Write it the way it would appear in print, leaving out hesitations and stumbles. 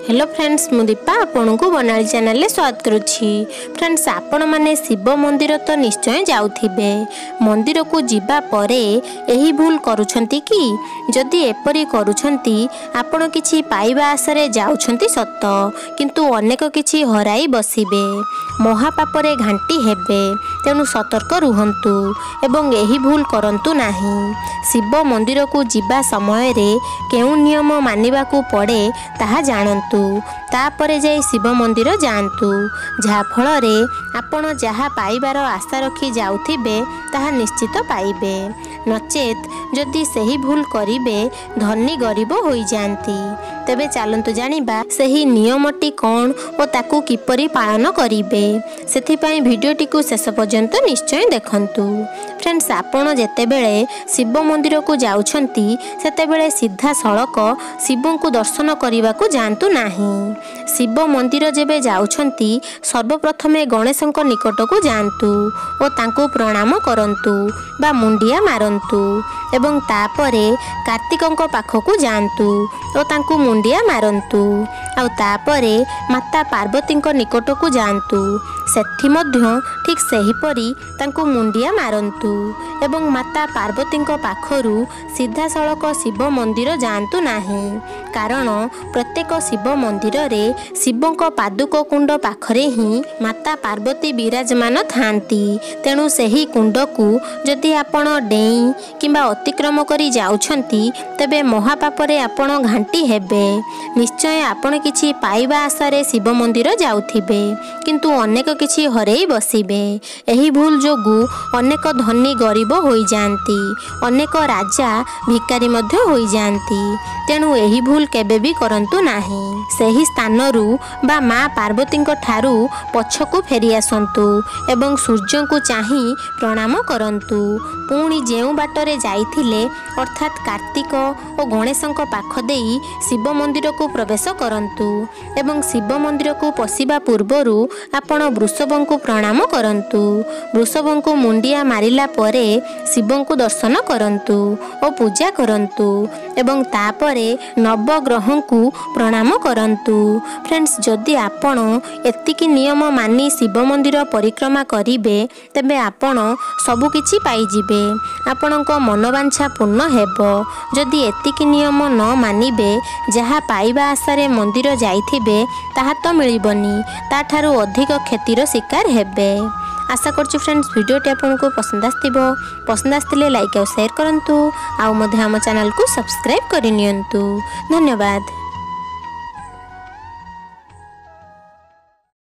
Hello friends, मु दीपा आपन को बनाली चैनल ले स्वागत करुछि। फ्रेंड्स, आपण माने शिव मंदिर तो निश्चय जाउथिबे। मंदिर को जिबा परे एही भूल करूछंती कि जदि एपरी करूछंती आपण किछि पाइबा आसरे जाउछंती सत, किंतु अनेक किछि हराई बसिबे, महापापरे घांटी हेबे। तेनु सतर्क रुहंतु एवं एही भूल करंतु नाही। शिव मंदिर को जिबा समय रे केउ नियम मानिबा को पड़े ताहा जानंतु, तापरे जाई शिव मंदिर जांतु, जहा फल रे आपण जहा पाइबार आशा रखी जाउथिबे ताहा निश्चित पाइबे। नचेत जदि सही भूल करिबे धनी गरीब होई जानती। तेबे चालंतु जानिबा सही नियमटी कौन और ताकू किपरि पालन करिबे। सेथिपाई भिडियोटी को शेष पर्यंत निश्चय देखंतु। फ्रेंड्स, आपण जेतेबेले शिव मंदिर को जाउछंती सेतेबेले सीधा सड़क शिव को दर्शन करने को जांतु नाही। शिव मंदिर जेबे जाउछंती सर्वप्रथमे गणेशंक निकट को जांतु और तांको प्रणाम करंतु बा मुंडिया मारंतु एवं तापरे कार्तिकंक पाखकु जांतु और तांको मुंडिया मारंतु। आउ तापरे माता पार्वतींक निकट को जांतु, सेठी मध्य ठीक सेहीपरि तांको मुंडिया मारंतु एवं माता पार्वतींक पाखरु सीधा सड़क शिव मंदिर जांतु नाही। कारण प्रत्येक शिव मंदिर रे शिवंक पादुक कुंड पाखरे ही माता पार्वती विराजमान थांती। तेणु सही कुंड को जदि आपण डेई किंबा अतिक्रम करी जाउछंती तबे महापापरे आपण घांटी हेबे। निश्चय आपण किछि पाइबा आशारे शिव मंदिर जाउथिबे, किंतु अनेक किछि हरेई बसिबे। एही भूल जोगु अनेक धनी गरीब होई जानती, अनेक राजा भिकारी मध्य होई जानती। तेणु एही भूल केबे भी करंतु नाही। सही स्थानरू बा माँ पार्वतींक ठारू पछकु फेरी आसंतु एवं सूर्य को चाही प्रणाम करंतु। पुणी जेउ बाटरे जाइथिले अर्थात कार्तिक और गणेशंक पाख देई शिव मंदिर को प्रवेश करंतु एवं शिव मंदिर को पशिबा पूर्वरु आपण वृषभं को प्रणाम करंतु। वृषभं को मुंडिया मारिला परे शिवं को दर्शन करंतु और पूजा करंतु एवं तापरे नवग्रहं को प्रणाम करंतु। फ्रेंड्स, जदि आपण एतिकी नियम मानी शिव मंदिर परिक्रमा करिबे तबे आपण सबु किछि पाई जिबे, आपणक मनोवांछा पूर्ण हेबो। जदि एतिकी नियम न मानिबे जहा पाइबा आशारे मंदिर जाइथिबे ताहा तो मिलिबनी, ताठारू अधिक क्षतिर शिकार हेबे। आशा करछु फ्रेंड्स वीडियोटी आपको पसंद आस्तिबो। पसंद आस्तिले लाइक और शेयर करंतु, आउ मध्य आम चैनल को सब्सक्राइब करि नियंतु। धन्यवाद।